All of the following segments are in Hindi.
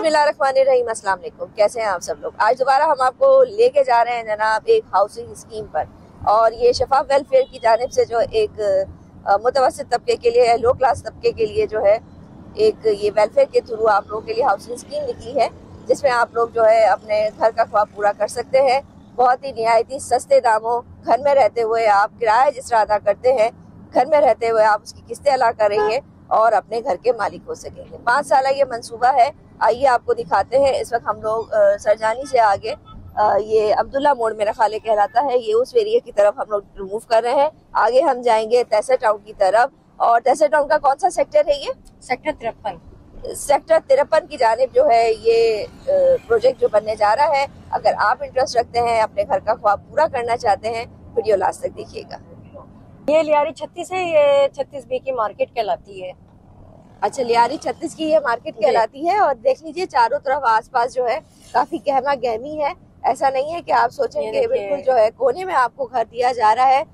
बिस्मिल्लाहिर्रहमानिर्रहीम, अस्सलाम वालेकुम। कैसे हैं आप सब लोग। आज दोबारा हम आपको लेके जा रहे हैं जनाब एक हाउसिंग स्कीम पर, और ये शफाफ वेलफेयर की जानिब से जो एक मुतवस्सित तबके के लिए, लो क्लास तबके के लिए जो है एक ये वेलफेयर के थ्रू आप लोगों के लिए हाउसिंग स्कीम निकली है, जिसमें आप लोग जो है अपने घर का ख्वाब पूरा कर सकते हैं। बहुत ही निहायती सस्ते दामों, घर में रहते हुए आप किराया जिस तरह अदा करते हैं, घर में रहते हुए आप उसकी किस्तें अदा करेंगे और अपने घर के मालिक हो सकेंगे। 5 साल ये मंसूबा है। आइए आपको दिखाते हैं। इस वक्त हम लोग सरजानी से आगे ये अब्दुल्ला मोड़ मेरा खाले कहलाता है, ये उस एरिया की तरफ हम लोग मूव कर रहे हैं। आगे हम जाएंगे तहसील टाउन की तरफ, और तहसील टाउन का कौन सा सेक्टर है? ये सेक्टर 53। सेक्टर 53 की जानिब जो है ये प्रोजेक्ट जो बनने जा रहा है। अगर आप इंटरेस्ट रखते हैं, अपने घर का ख्वाब पूरा करना चाहते हैं, वीडियो लास्ट तक देखिएगा। ये लियारी 36 है, ये 36 बी की मार्केट कहलाती है। अच्छा, लियारी 36 की ये मार्केट कहलाती है। और देख लीजिए चारों तरफ आसपास जो है काफी गहमा गहमी है। ऐसा नहीं है कि आप सोचेंगे बिल्कुल जो है कोने में आपको घर दिया जा रहा है।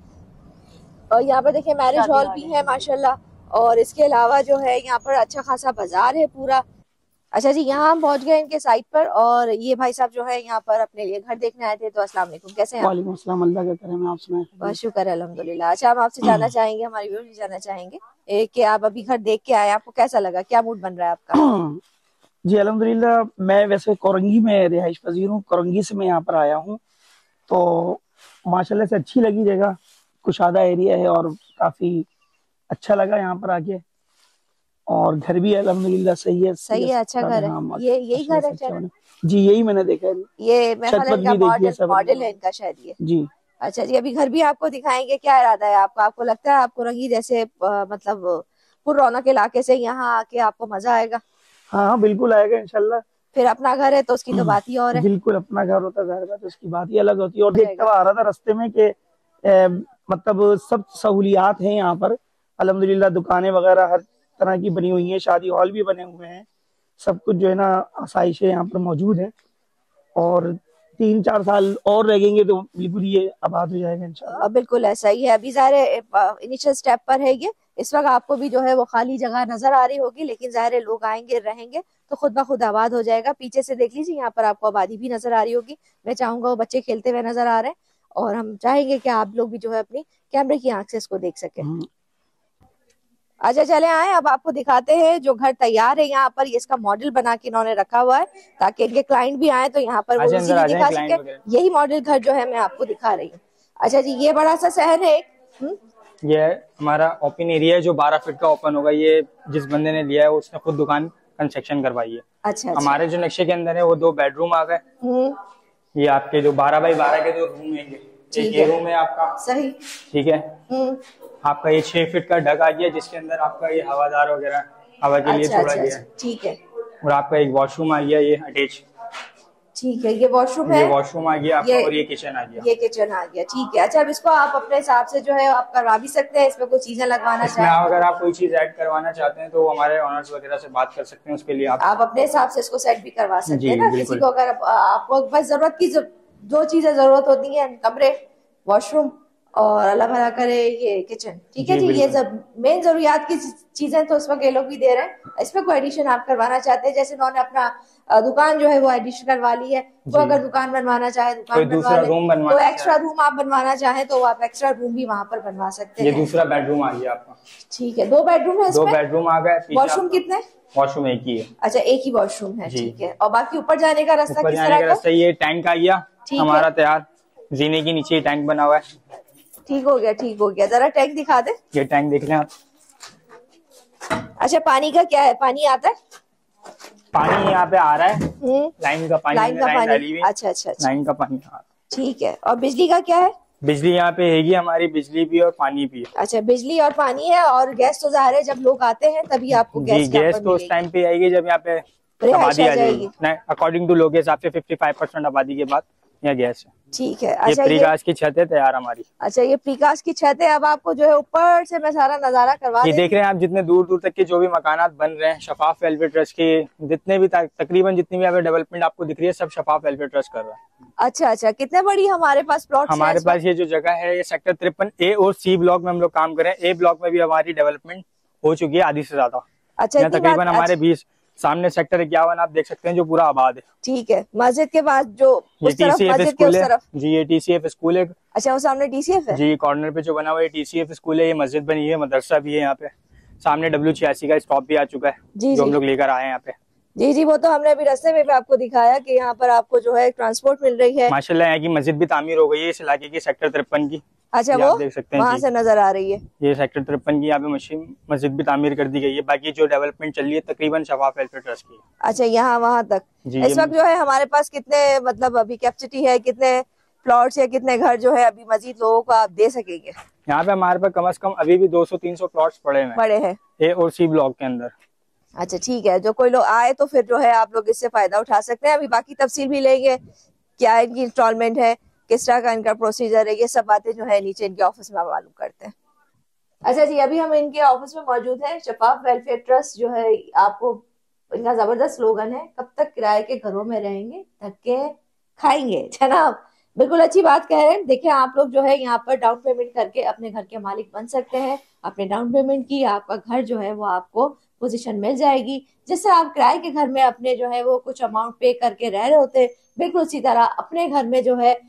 और यहाँ पर देखिए मैरिज हॉल भी है माशाल्लाह, और इसके अलावा जो है यहाँ पर अच्छा खासा बाजार है पूरा। अच्छा जी, यहाँ हम पहुँच गए इनके साइट पर, और ये भाई साहब जो है यहाँ पर अपने लिए घर देखने आए थे। तो अस्सलाम वालेकुम, कैसे हैं? वालेकुम अस्सलाम, अल्लाह का करम है। आप सुनाएं? बहुत शुक्र है, अल्हम्दुलिल्लाह। अच्छा, हम आपसे जानना चाहेंगे, हमारे व्यूअर्स भी जानना चाहेंगे कि आप अभी घर देख के आए, आपको कैसा लगा, क्या मूड बन रहा है आपका? जी अल्हम्दुलिल्लाह, मैं वैसे कोरंगी में रिहाइश पजीर हूँ। कोरंगी से मैं यहाँ पर आया हूँ, तो माशाल्लाह से अच्छी लगी जगह। कुशादा एरिया है और काफी अच्छा लगा यहाँ पर आके। और घर भी अल्हम्दुलिल्लाह सही है। सही है, अच्छा घर है। हाँ, ये यही घर है? जी यही मैंने देखा है। ये मॉडल है इनका शायद ये। जी अच्छा जी, अभी घर भी आपको दिखाएंगे। क्या इरादा है आपका? आपको लगता है आपको रंगी जैसे मतलब पुररौनक इलाके से यहाँ आके आपको मजा आएगा? हाँ बिल्कुल आएगा इंशाल्लाह। फिर अपना घर है तो उसकी तो बात ही और है। बिल्कुल अपना घर होता है तो उसकी बात ही अलग होती है। और देखता हुआ आ रहा था रास्ते में कि मतलब सब सहूलियात हैं यहाँ पर अल्हम्दुलिल्लाह। दुकानें वगैरह हर तरह की बनी हुई हैं, शादी हॉल भी बने हुए हैं, सब कुछ जो है ना आसाइशें यहाँ पर मौजूद है। और 3-4 साल और रहेंगे तो बिल्कुल ये आबाद हो जाएगा इंशाल्लाह। बिल्कुल ऐसा ही है। अभी ज़ाहिर इनिशियल स्टेप पर है ये। इस वक्त आपको भी जो है वो खाली जगह नजर आ रही होगी, लेकिन ज़ाहिर लोग आएंगे रहेंगे तो खुद ब खुद आबाद हो जाएगा। पीछे से देख लीजिए, यहाँ पर आपको आबादी भी नजर आ रही होगी। मैं चाहूंगा वो बच्चे खेलते हुए नजर आ रहे हैं, और हम चाहेंगे कि आप लोग भी जो है अपनी कैमरे की आंख से इसको देख सके। अच्छा चले आए, अब आपको दिखाते हैं जो घर तैयार है यहाँ पर। ये इसका मॉडल बना के इन्होंने रखा हुआ है ताकि इनके क्लाइंट भी आए तो यहाँ पर वो इजीली दिखा सके। यही मॉडल घर जो है मैं आपको दिखा रही हूँ। अच्छा जी, ये बड़ा सा सहन है एक। ये हमारा ओपन एरिया है जो 12 फीट का ओपन होगा। ये जिस बंदे ने लिया है उसने खुद दुकान कंस्ट्रक्शन करवाई है। अच्छा, हमारे जो नक्शे के अंदर है वो 2 बेडरूम आ गए। ये आपके जो 12 बाई 12 के जो रूम है, एक ये रूम है आपका। सही, ठीक है। आपका ये 6 फीट का ढक आ गया, जिसके अंदर आपका ये हवादार वगैरह हवा के लिए छोड़ा गया है। ठीक है। और आपका एक वॉशरूम आ गया, ये अटैच। ठीक है, ये वॉशरूम है। ये वॉशरूम आ गया आपका, और ये किचन आ गया। ये किचन आ गया, ठीक है। अच्छा, अब इसको आप अपने हिसाब से जो है आप करवा भी सकते हैं। इसमें कोई चीजें लगवाना चाहें, अगर आप कोई चीज ऐड करवाना चाहते हैं तो हमारे ऑनर्स वगैरह से बात कर सकते हैं। उसके लिए आप अपने हिसाब से इसको सेट भी करवा सकते हैं ना। किसी को अगर आपको बस जरूरत की दो चीजें जरूरत होती है, कमरे, वॉशरूम, और अल्लाह भला करे ये किचन, ठीक है जी। ये मेन जरूरियात की चीजें तो इस वक्त ये लोग भी दे रहे हैं। इसमें कोई एडिशन आप करवाना चाहते हैं, जैसे उन्होंने अपना दुकान जो है वो एडिशन करवा ली है, वो अगर दुकान बनवाना चाहे दुकान बनवा ले, तो एक्स्ट्रा रूम आप बनवाना चाहे तो आप एक्स्ट्रा रूम भी वहाँ पर बनवा सकते हैं। ये दूसरा बेडरूम आ गया आपका। ठीक है, 2 बेडरूम है। 2 बेडरूम आ गए। वॉशरूम कितने? वॉशरूम एक ही है। अच्छा, एक ही वॉशरूम है, ठीक है। और बाकी ऊपर जाने का रास्ता किस तरह का? ये टैंक आ गया हमारा तैयार, जीने के नीचे टैंक बना हुआ है। ठीक हो गया, ठीक हो गया। जरा टैंक दिखा दे। ये टैंक देख लें आप। अच्छा, पानी का क्या है? पानी आता है? पानी यहाँ पे आ रहा है, लाइन का पानी। अच्छा अच्छा, लाइन का पानी आ रहा है, ठीक है। और बिजली का क्या है? बिजली यहाँ पे हैगी हमारी, बिजली भी और पानी भी है। अच्छा, बिजली और पानी है। और गैस तो जाहिर है जब लोग आते हैं तभी आपको गैस तो उस टाइम पे आएगी जब यहाँ पे आबादी आ जाएगी। अकॉर्डिंग टू लोग के हिसाब से 55% आबादी के बाद यहाँ गैस है। ठीक है। अच्छा, ये प्रीकास्ट की छत है तैयार हमारी। अच्छा, ये प्रीकास्ट की छत है। अब आपको जो है ऊपर से मैं सारा नजारा करवा ये देख रहे हैं आप, जितने दूर दूर तक के जो भी मकानात बन रहे हैं शफाफ वेलफेयर ट्रस्ट के, जितने भी तकरीबन जितनी भी यहाँ डेवलपमेंट आपको दिख रही है सब शफाफ वेलफेयर ट्रस्ट कर रहा है। अच्छा अच्छा, कितने बड़ी हमारे पास प्लॉट? हमारे पास ये जो जगह है ये सेक्टर 53 ए और सी ब्लॉक में हम लोग काम कर रहे हैं। ए ब्लॉक में भी हमारी डेवलपमेंट हो चुकी है आधी से ज्यादा। अच्छा, तकरीबन हमारे 20 सामने सेक्टर 51 आप देख सकते हैं जो पूरा आबाद है। ठीक है, मस्जिद के बाद जो उस तरफ, मस्जिद के उस तरफ जी, ये TCF स्कूल है। अच्छा, वो सामने TCF है जी, कॉर्नर पे जो बना हुआ है TCF स्कूल है। ये मस्जिद बनी है, मदरसा भी है यहाँ पे। सामने W86 का स्टॉप भी आ चुका है जो हम लोग लेकर आए हैं यहाँ पे। जी जी, वो तो हमने अभी रास्ते में भी आपको दिखाया कि यहाँ पर आपको जो है ट्रांसपोर्ट मिल रही है। माशाल्लाह यहाँ की मस्जिद भी तामीर हो गई है इस इलाके की, सेक्टर 53 की। अच्छा, वो देख सकते हैं, वहाँ से नजर आ रही है। ये सेक्टर 53 की यहाँ पे मस्जिद भी तामीर कर दी गई है। बाकी जो डेवलपमेंट चल रही है तकरीबन शफाफ वेलफेयर ट्रस्ट की। अच्छा, यहाँ वहाँ तक इस वक्त जो है हमारे पास कितने मतलब अभी कैपेसिटी है, कितने प्लॉट्स या कितने घर जो है अभी मजीद लोगों को आप दे सकेंगे? यहाँ पे हमारे पास कम से कम अभी भी 200-300 प्लॉट्स पड़े हैं A और C ब्लॉक के अंदर। अच्छा ठीक है, जो कोई लोग आए तो फिर जो है आप लोग इससे फायदा उठा सकते हैं। अभी बाकी तफसील भी लेंगे, क्या इनकी इंस्टॉलमेंट है, किस तरह का इनका प्रोसीजर है, ये सब बातें जो है नीचे इनके ऑफिस में मालूम करते हैं। अच्छा जी, अभी हम इनके ऑफिस में मौजूद हैं। शफाफ वेलफेयर ट्रस्ट जो है, आपको इनका जबरदस्त स्लोगन है, कब तक किराए के घरों में रहेंगे, धक्के खाएंगे। जनाब बिल्कुल अच्छी बात कह रहे हैं। देखिए, आप लोग जो है यहाँ पर डाउन पेमेंट करके अपने घर के मालिक बन सकते हैं। अपने डाउन पेमेंट की आपका घर जो है वो आपको पोजीशन मिल जाएगी, जिससे आप किराए के घर में अपने जो है वो कुछ अमाउंट पे करके रह रहे होते, बिल्कुल उसी तरह अपने घर में जो है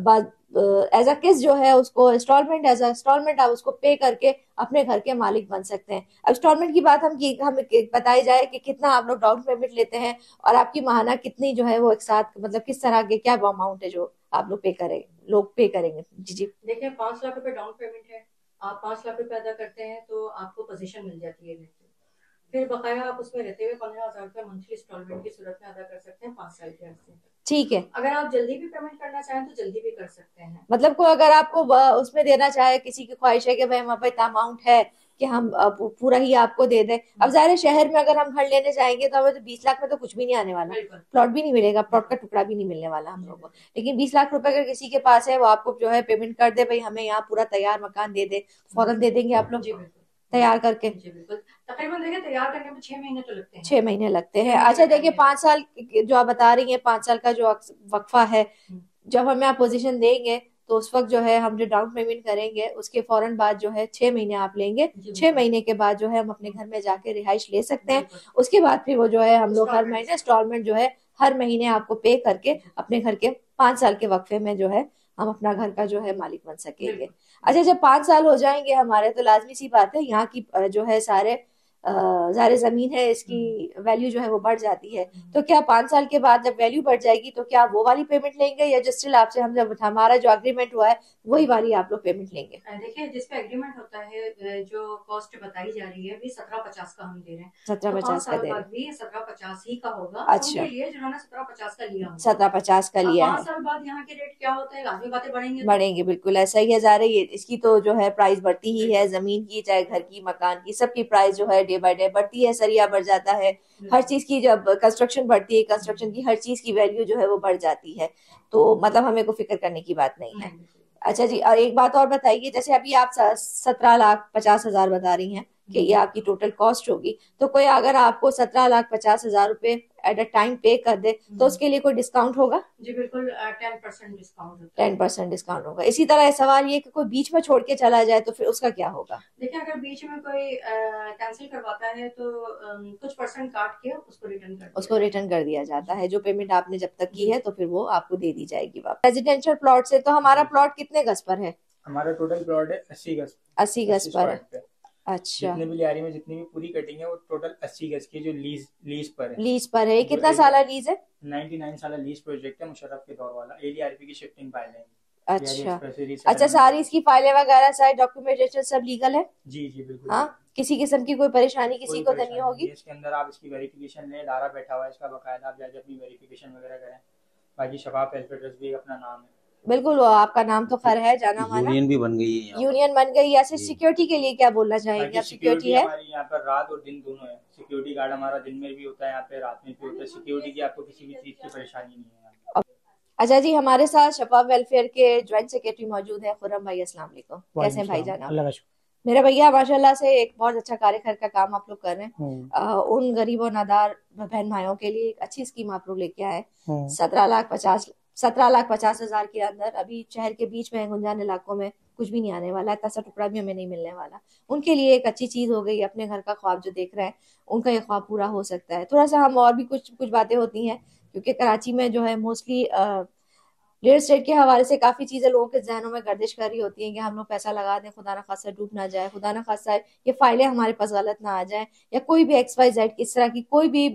एज अ किस्त जो है उसको इंस्टॉलमेंट, एज अ इंस्टॉलमेंट आप उसको पे करके अपने घर के मालिक बन सकते हैं। अब इंस्टॉलमेंट की बात हम बताई जाए कि कितना आप लोग डाउन पेमेंट लेते हैं और आपकी माहाना कितनी जो है वो एक साथ मतलब किस तरह के क्या अमाउंट है जो आप लोग पे करेंगे। जी जी, देखिए 5 लाख रुपए डाउन पेमेंट है, आप 5 लाख रुपए अदा करते हैं तो आपको पोजीशन मिल जाती है। फिर बकाया आप उसमें रहते हुए 15,000 रुपए मंथली इंस्टॉलमेंट की सूरत में अदा कर सकते हैं 5 साल के अर्से। ठीक है, अगर आप जल्दी भी पेमेंट करना चाहें तो जल्दी भी कर सकते हैं। मतलब को अगर आपको उसमें देना चाहे, किसी की ख्वाहिश है कि भाई हमारे पास इतना अमाउंट है कि हम पूरा ही आपको दे दें। अब ज़ाहिर शहर में अगर हम घर लेने जाएंगे तो हमें तो 20 लाख में तो कुछ भी नहीं आने वाला, प्लॉट भी नहीं मिलेगा, प्लॉट का टुकड़ा भी नहीं मिलने वाला हम लोगों को। लेकिन 20 लाख रुपए अगर किसी के पास है, वो आपको जो है पेमेंट कर दे, भाई हमें यहाँ पूरा तैयार मकान दे दे, फौरन दे देंगे आप लोग तैयार करके। बिल्कुल, तकरीबन देखिए तैयार करने में 6 महीने तो लगते हैं। 6 महीने लगते हैं। अच्छा देखिए, 5 साल जो आप बता रही हैं, 5 साल का जो वक्फा है, जब हमें आप पोजीशन देंगे तो उस वक्त जो है हम जो डाउन पेमेंट करेंगे उसके फौरन बाद जो है 6 महीने आप लेंगे। 6 महीने के बाद जो है हम अपने घर में जाके रिहाइश ले सकते हैं। उसके बाद फिर वो जो है हम लोग हर महीने इंस्टॉलमेंट जो है हर महीने आपको पे करके अपने घर के 5 साल के वक्फे में जो है हम अपना घर का जो है मालिक बन सकेंगे। अच्छा, जब 5 साल हो जाएंगे हमारे, तो लाजमी सी बात है यहाँ की जो है सारे जमीन है इसकी वैल्यू जो है वो बढ़ जाती है। तो क्या 5 साल के बाद जब वैल्यू बढ़ जाएगी तो क्या वो वाली पेमेंट लेंगे, या जो स्टिल आपसे हम जब हमारा जो एग्रीमेंट हुआ है वही वाली आप लोग पेमेंट लेंगे? देखिए, जिसपे एग्रीमेंट होता है, जो कॉस्ट बताई जा रही है 1750 का हम दे रहे हैं। 1750 का दे रहे हैं, 1750 ही का होगा। अच्छा, जिन्होंने 1750 का लिया, 1750 का लिया है। 5 साल बाद यहाँ के रेट क्या होते हैं, लाजमी बातें बढ़ेंगे। बिल्कुल ऐसा ही है। जा रही है इसकी तो जो है प्राइस बढ़ती ही है, जमीन की चाहे घर की मकान की, सबकी प्राइस जो है डे बाय डे बढ़ती है। सरिया बढ़ जाता है, हर चीज की जब कंस्ट्रक्शन बढ़ती है, कंस्ट्रक्शन की हर चीज की वैल्यू जो है वो बढ़ जाती है। तो मतलब हमें को फिक्र करने की बात नहीं है। अच्छा जी, और एक बात और बताइए, जैसे अभी आप 17,50,000 बता रही हैं कि ये आपकी टोटल कॉस्ट होगी, तो कोई अगर आपको 17,50,000 रुपए एट अ टाइम पे कर दे तो उसके लिए कोई डिस्काउंट होगा? जी बिल्कुल, 10% डिस्काउंट होगा। 10% डिस्काउंट होगा। इसी तरह सवाल ये कि कोई बीच में छोड़ के चला जाए तो फिर उसका क्या होगा? देखिए, अगर बीच में कोई कैंसिल करवाता है तो कुछ परसेंट काट के उसको रिटर्न कर दिया जाता है। जो पेमेंट आपने जब तक की है तो फिर वो आपको दे दी जाएगी वापस। रेजिडेंशियल प्लॉट से तो हमारा प्लॉट कितने गज पर है? हमारा टोटल प्लॉट है 80 गज पर है। अच्छा, जितने भी लियारी में जितनी भी पूरी कटिंग है वो टोटल 80 गज की जो लीज पर है। लीज पर है। कितना साल लीज है? 99 साल लीज प्रोजेक्ट है, मुशर्रफ के दौर वाला। ADRP की शिफ्टिंग फाइल है। अच्छा, सारी इसकी फाइलें वगैरह सारे डॉक्यूमेंटेशन सब लीगल है? जी जी बिल्कुल। हाँ, किसी किस्म की कोई परेशानी किसी को तो नहीं होगी? इसके अंदर आप इसकी वेरिफिकेशन लें, इदारा बैठा हुआ है इसका, बकायदा आप जाके अपनी वेरिफिकेशन वगैरह करें। बाकी शफाफ वेलफेयर ट्रस्ट भी अपना नाम है। बिल्कुल, वो आपका नाम तो खैर है, जाना माना। यूनियन भी बन गई है, यूनियन बन गई है। सिक्योरिटी के लिए क्या बोलना चाहेंगे? सिक्योरिटी है हमारी यहाँ पर रात और दिन दोनों है। सिक्योरिटी गार्ड हमारा दिन में भी होता है, यहाँ पे रात में भी होता है। सिक्योरिटी की आपको किसी भी चीज की परेशानी नहीं है। अच्छा जी, हमारे साथ शफाफ वेलफेयर के ज्वाइंट सेक्रेटरी मौजूद है, खुर्रम भाई। अस्सलाम वालेकुम, कैसे हैं भाई जान? मेरे भैया माशाल्लाह से एक बहुत अच्छा कार्यकर का काम आप लोग कर रहे हैं। उन गरीब और नादार बहन भाइयों के लिए एक अच्छी स्कीम आप लोग लेके आए। 17,50,000 के अंदर, अभी शहर के बीच में गुंजान इलाकों में कुछ भी नहीं आने वाला, इतना सा टुकड़ा भी हमें नहीं मिलने वाला। उनके लिए एक अच्छी चीज हो गई, अपने घर का ख्वाब जो देख रहे हैं उनका ये ख्वाब पूरा हो सकता है। थोड़ा सा हम और भी कुछ कुछ बातें होती हैं, क्योंकि कराची में जो है मोस्टली रियल एस्टेट के हवाले से काफी चीजें लोगों के जहनों में गर्दिश कर रही होती हैं कि हम लोग पैसा लगा दें, खुदा ना खासा डूब ना जाए, खुदा ना खासा ये फाइलें हमारे पास गलत ना आ जाए, या कोई भी XYZ इस तरह की कोई भी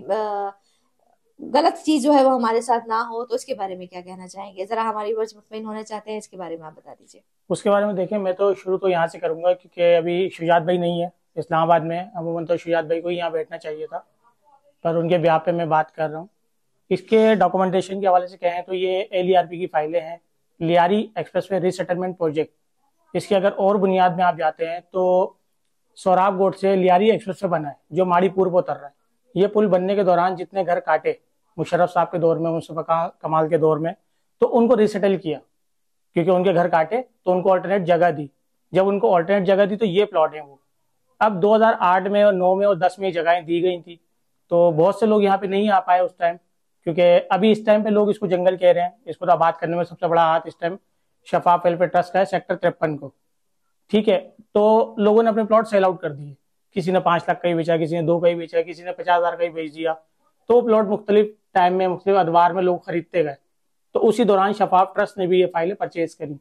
गलत चीज जो है वो हमारे साथ ना हो। तो इसके बारे में क्या कहना चाहेंगे? जरा हमारी वर्ड्स मुतमईन होना चाहते हैं, इसके बारे में आप बता दीजिए। उसके बारे में देखें, मैं तो शुरू तो यहाँ से करूंगा, क्योंकि अभी शुजात भाई नहीं है इस्लामाबाद में। अमूमन तो शुजात भाई को ही यहाँ बैठना चाहिए था, पर उनके ब्याह पे मैं बात कर रहा हूँ। इसके डॉक्यूमेंटेशन के हवाले से कहें तो ये LERP की फाइलें हैं, लियारी एक्सप्रेसवे रीसेटलमेंट प्रोजेक्ट। इसकी अगर और बुनियाद में आप जाते हैं तो सोराब गोट से लियारी एक्सप्रेसवे बना है जो माड़ीपुर पर उतर रहा है। ये पुल बनने के दौरान जितने घर काटे मुशर्रफ साहब के दौर में, मुस्तफा कमाल के दौर में, तो उनको रिसेटल किया, क्योंकि उनके घर काटे तो उनको ऑल्टरनेट जगह दी। जब उनको ऑल्टरनेट जगह दी तो ये प्लॉट है वो। अब 2008 में और 9 में और 10 में ये जगहें दी गई थी, तो बहुत से लोग यहाँ पे नहीं आ पाए उस टाइम, क्योंकि अभी इस टाइम पे लोग इसको जंगल कह रहे हैं। इसको तो आबाद करने में सबसे बड़ा हाथ इस टाइम शफाफ वेलफेयर ट्रस्ट का है, सेक्टर 53 को। ठीक है, तो लोगों ने अपने प्लॉट सेल आउट कर दिए। किसी ने 5 लाख का ही बेचा, किसी ने 2 का ही बेचा, किसी ने 50,000 का ही बेच दिया। तो प्लॉट मुख्तलिफ टाइम में मुख्तलिफ अदवार में लोग खरीदते गए। तो उसी दौरान शफाफ ट्रस्ट ने भी ये फाइलें परचेज करी।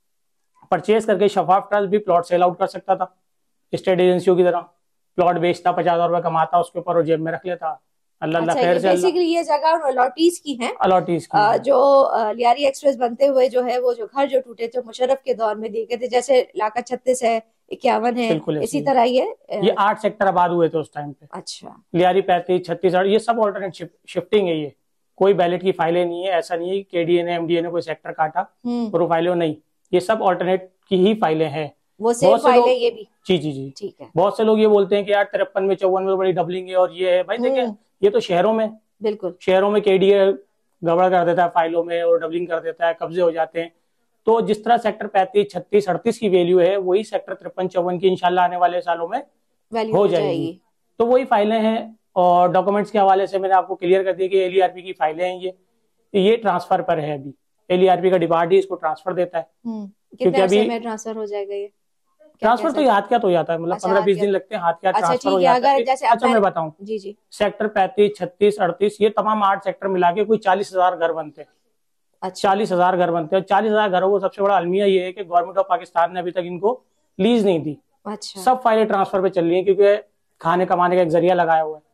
परचेज करके शफाफ ट्रस्ट भी प्लॉट सेल आउट कर सकता था स्टेट एजेंसियों की तरह। प्लॉट बेचता, 50,000 रुपये कमाता उसके ऊपर और जेब में रख लेता। अल्लाह खैर से। बेसिकली ये जगह अलॉटीज की है, अलॉटीज की जो लियारी एक्सप्रेस बनते हुए जो है वो जो घर जो टूटे थे मुशर्रफ के दौर में दिए गए थे, जैसे इलाका 36 है, 51 है, इसी तरह ये 8 सेक्टर आबाद हुए थे उस टाइम पे। अच्छा, लियारी 35, 36, ये सब ऑल्टरनेट शिफ्टिंग है। ये कोई बैलेट की फाइलें नहीं है। ऐसा नहीं है KDA ने MDA ने कोई सेक्टर काटा प्रोफाइलों, नहीं, ये सब ऑल्टरनेट की ही फाइलें हैं। वो सेम फाइलें ये भी। जी ठीक है। बहुत से लोग ये बोलते हैं कि यार 53 में 54 में तो बड़ी डबलिंग है और ये है। भाई देखिए, ये तो शहरों में, बिल्कुल शहरों में KDA गड़बड़ कर देता है फाइलों में और डबलिंग कर देता है, कब्जे हो जाते हैं। तो जिस तरह सेक्टर 35, 36, 38 की वैल्यू है, वही सेक्टर 53, 54 की इंशाल्लाह आने वाले सालों में हो जाएगी। तो वही फाइलें हैं। और डॉक्यूमेंट्स के हवाले से मैंने आपको क्लियर कर दिया कि LERP की फाइलें हैं। ये ट्रांसफर पर है। अभी LERP का डिपार्ट ही इसको ट्रांसफर देता है। क्योंकि अभी ट्रांसफर हो जाएगा ये ट्रांसफर तो याद क्या तो जाता है, मतलब 15-20 दिन लगते हैं, हाथ क्या ट्रांसफर हो जाता है। अच्छा मैं बताऊं, जी सेक्टर 35, 36, 38 ये तमाम 8 सेक्टर मिला के कोई 40,000 घर बनते हैं। अच्छा। 40,000 घर बनते हैं। 40,000 घरों को सबसे बड़ा अलमिया ये है कि गवर्नमेंट ऑफ पाकिस्तान ने अभी तक इनको लीज नहीं दी। अच्छा। सब फाइलें ट्रांसफर पे चल रही है, क्योंकि खाने कमाने का एक जरिया लगाया हुआ है।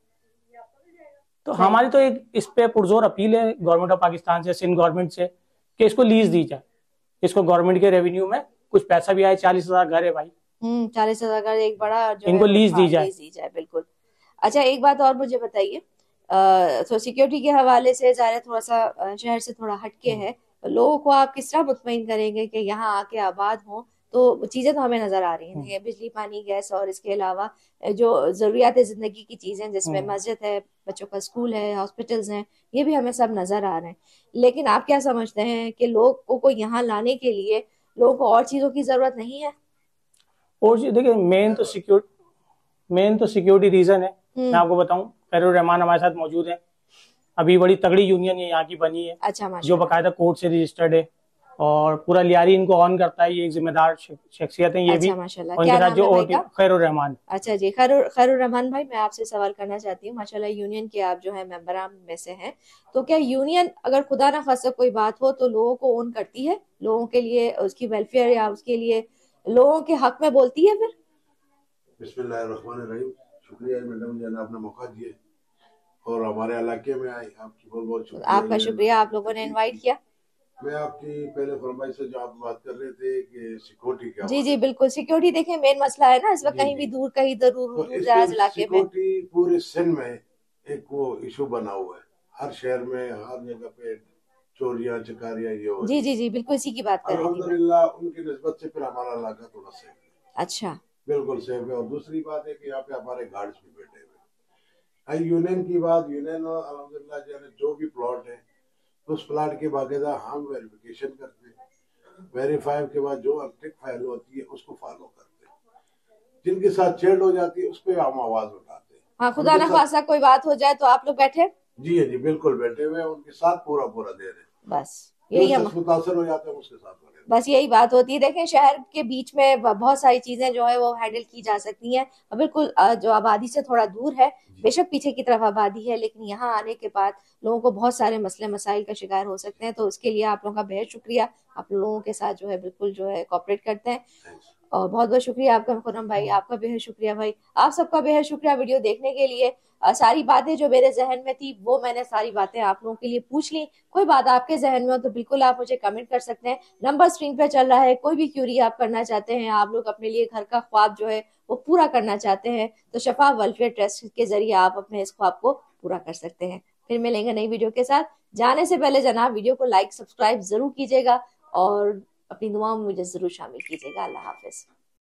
तो हमारी तो एक इस पे पुरजोर अपील है गवर्नमेंट ऑफ पाकिस्तान से, सिंध गवर्नमेंट से, कि इसको लीज दी जाए। इसको गवर्नमेंट के रेवेन्यू में कुछ पैसा भी आए। 40,000 घर है भाई, 40,000 घर एक बड़ा जो इनको लीज दी जाए। बिल्कुल। अच्छा, एक बात और मुझे बताइए, तो सिक्योरिटी के हवाले से ज़ाहिर थोड़ा सा शहर से थोड़ा हटके है, लोगों को आप किस तरह मुतमईन करेंगे कि यहाँ आके आबाद हों? तो चीजें तो हमें नजर आ रही हैं, बिजली, पानी, गैस, और इसके अलावा जो जरूरियात जिंदगी की चीजें, जिसमें मस्जिद है, बच्चों का स्कूल है, हॉस्पिटल्स हैं, ये भी हमें सब नजर आ रहे हैं। लेकिन आप क्या समझते हैं कि लोगों को यहाँ लाने के लिए लोगों को और चीजों की जरूरत नहीं है? और देखिए, मेन तो सिक्योरिटी रीजन है। मैं आपको बताऊं, खैरुर रहमान हमारे साथ मौजूद है। अभी बड़ी तगड़ी यूनियन यहाँ की बनी है। अच्छा, जो बाकायदा कोर्ट से रजिस्टर्ड है और पूरा लियारी इनको ऑन करता है। ये एक जिम्मेदार शख्सियत है ये भी। माशाल्लाह। उनके साथ जो खैरुर रहमान। अच्छा जी, खैरुर रहमान भाई, मैं आपसे सवाल करना चाहती हूँ, माशाल्लाह यूनियन के आप जो है मेंबरान में से हैं, तो क्या यूनियन अगर खुदा ना खासा कोई बात हो तो लोगों को ओन करती है, लोगों के लिए उसकी वेलफेयर या उसके लिए लोगों के हक में बोलती है? फिर बिस्मिल्लाहिर्रहमानिर्रहीम, शुक्रिया मैडम जी ने आपने मौका दिया और हमारे इलाके में आई, आपकी बहुत बहुत शुक्रिया। आपका शुक्रिया, आप लोगों ने इनवाइट किया। मैं आपकी पहले फरमाइश से जो आप बात कर रहे थे कि सिक्योरिटी क्या, जी बिल्कुल, सिक्योरिटी देखें मेन मसला है ना इस वक्त, कहीं भी दूर कहीं दूर दराज इलाके में सिक्योरिटी पूरे सिंध में एक वो इशू बना हुआ है। हर शहर में हर जगह पे चोरियां चकारियां ये हो। जी बिल्कुल, इसी की बात कर रही थी। अल्हम्दुलिल्लाह उनकी निस्बत से फिर हमारा इलाका थोड़ा सेफ है। अच्छा, बिल्कुल सेफ है। और दूसरी बात है कि यहाँ पे हमारे गार्ड्स भी बैठे हुए। यूनियन की बात, यूनियन अल्हम्दुलिल्लाह जो भी प्लॉट है उस प्लाट के बाकायदा हम वेरिफिकेशन करते हैं। वेरीफाई के बाद जो अल्टिक फाइल होती है उसको फॉलो करते हैं। जिनके साथ चेड़ हो जाती है उस पर हम आवाज उठाते हैं। हाँ, खुदा न खासा कोई बात हो जाए तो आप लोग बैठे? जी बिल्कुल बैठे हुए, उनके साथ पूरा दे रहे हैं। बस यही हम मुतासर हो जाते हैं उसके साथ। बस यही बात होती है। देखें शहर के बीच में बहुत सारी चीजें जो है वो हैंडल की जा सकती हैं, और बिल्कुल जो आबादी से थोड़ा दूर है, बेशक पीछे की तरफ आबादी है, लेकिन यहाँ आने के बाद लोगों को बहुत सारे मसले मसाइल का शिकार हो सकते हैं। तो उसके लिए आप लोगों का बेहद शुक्रिया, आप लोगों के साथ जो है बिल्कुल जो है कोऑपरेट करते हैं, और बहुत बहुत शुक्रिया आपका खुर्रम भाई, आपका बेहद शुक्रिया भाई, आप सबका बेहद शुक्रिया वीडियो देखने के लिए। सारी बातें जो मेरे जहन में थी वो मैंने सारी बातें आप लोगों के लिए पूछ ली। कोई बात आपके जहन में हो तो बिल्कुल आप मुझे कमेंट कर सकते हैं, नंबर स्क्रीन पे चल रहा है। कोई भी क्यूरी आप करना चाहते हैं, आप लोग अपने लिए घर का ख्वाब जो है वो पूरा करना चाहते हैं, तो शफा वेलफेयर ट्रस्ट के जरिए आप अपने इस ख्वाब को पूरा कर सकते हैं। फिर मिलेंगे नई वीडियो के साथ। जाने से पहले जनाब वीडियो को लाइक सब्सक्राइब जरूर कीजिएगा और अपनी दुआओं में मुझे जरूर शामिल कीजिएगा। अल्लाह हाफिज।